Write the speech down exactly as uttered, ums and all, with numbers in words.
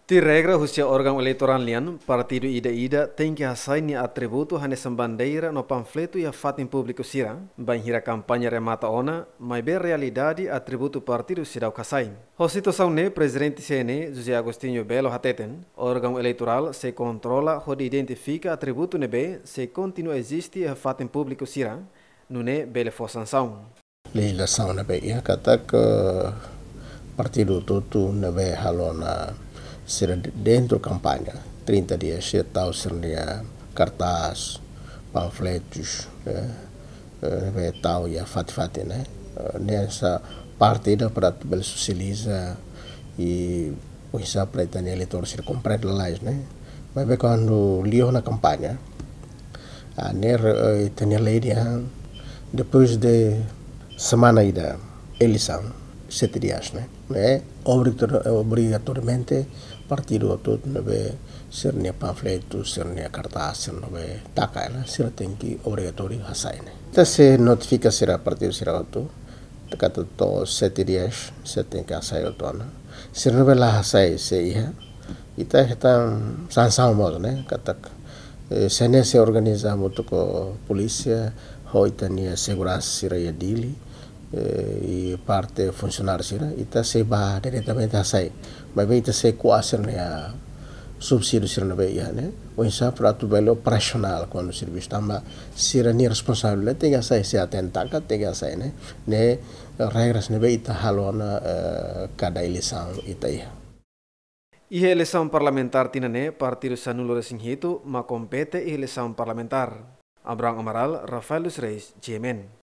Ti regra husia órgão eleitoral lian, partido ida-ida tem que assai ni atributo hanesan bandeira no panfleto e a fato público sira, banhira campanha remata ona, mas bem realidade atributo partido sirau kasai. A situação ne, presidente C N E, José Agostinho Belo Hateten, órgão eleitoral se controla onde identifica atributo nebe se continua existe a fato público sira, não é bele forçação. Legislação nebe ia kata que partido tutu nebe halona ser dentro campanha, trinta dias, se tal seria cartaz, panfletos, né, tal e a fat-fat, né? Nessa partida para tu socializa e o história para o eleitor se compreende lá, né? Mas bem quando liou na campanha, a ner tinha lei depois de semana ida eleição, sete dias, né? né? Obrigatoriamente partido todo nebe ser ne panfleto, ser ne cartaz, ser nebe taka ela, ser tem que obrigatório hasai né. Então se notifica será partido será tu, kata to sete dias, se tem que hasai o tona. Ser nebe lá hasai se ia, ita está sansão modo né, kata se ne se organiza muito com polícia, hoita ne segurança será ia dili. E parte funcionários ita se ba diretamente a sai mas bem ita se quase né subsídio sir na beia né o insa para tu belo operacional quando o serviço tamba sir ni responsável tem a sai se atenta que tem a sai né né regras ne beita halona cada eleição ita ia E a eleição parlamentar tina ne partido sanulo resinhito ma compete e eleição parlamentar. Abraham Amaral, Rafael dos Reis, G M N.